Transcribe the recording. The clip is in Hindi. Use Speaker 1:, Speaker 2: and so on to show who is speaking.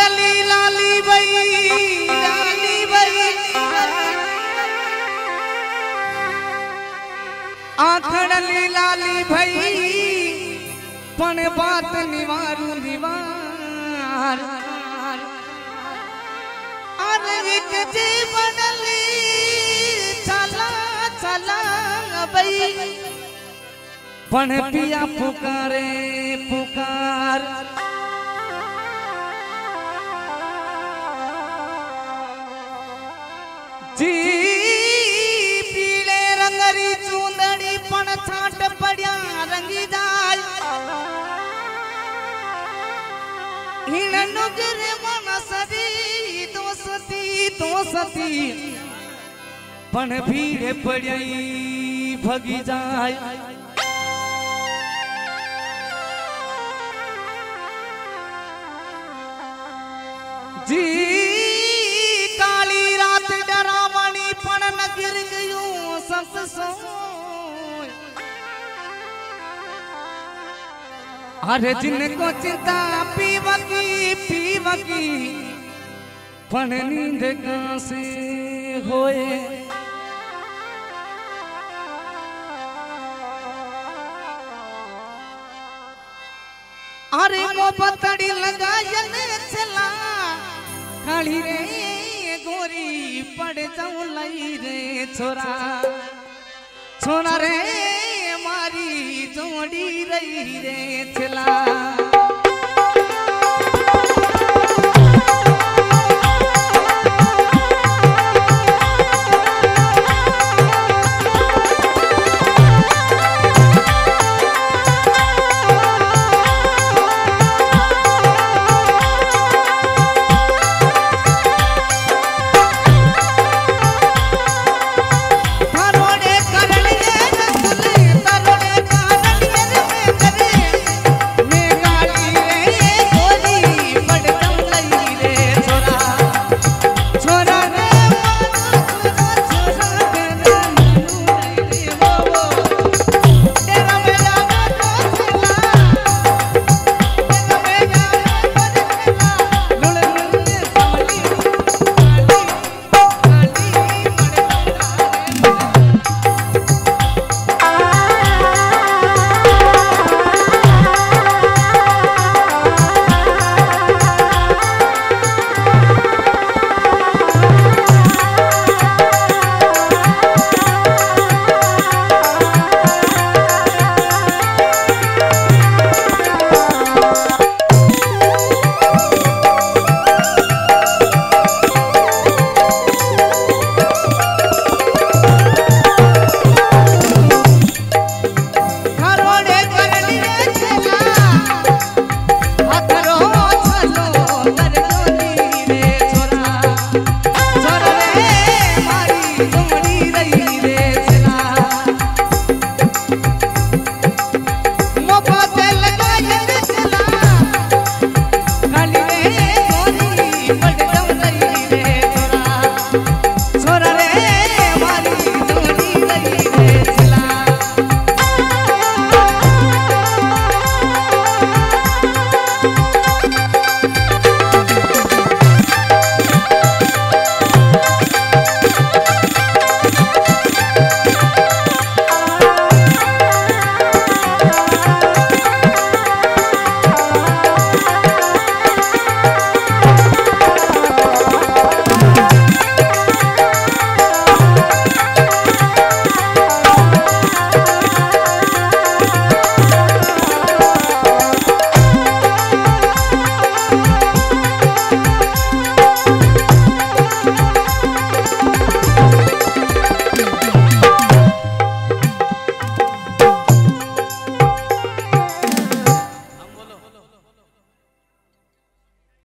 Speaker 1: आखड़ली लाली बई आखड़ली लाली भई पण बात निवारू निवार अरे एक जीवनली चला चला बई पण पिया पुकारे पुकार जी पीले रंगरी चूंदड़ी पण छाट पड़िया रंगी जाय हिण नुगर मनसरी दोसती पण भीड़ पड़ियाई भगी जाय जी काली रात डरावनी पण न गिर गयो सससो अरे जिनको चिंता पीवकी पण नींद कहाँ से होए अरे मोहब्बतड़ी लगायन चला काली रे गोरी पड़ जाऊं लई रे छोरा छोरा रे मारी जोड़ी रही रे चला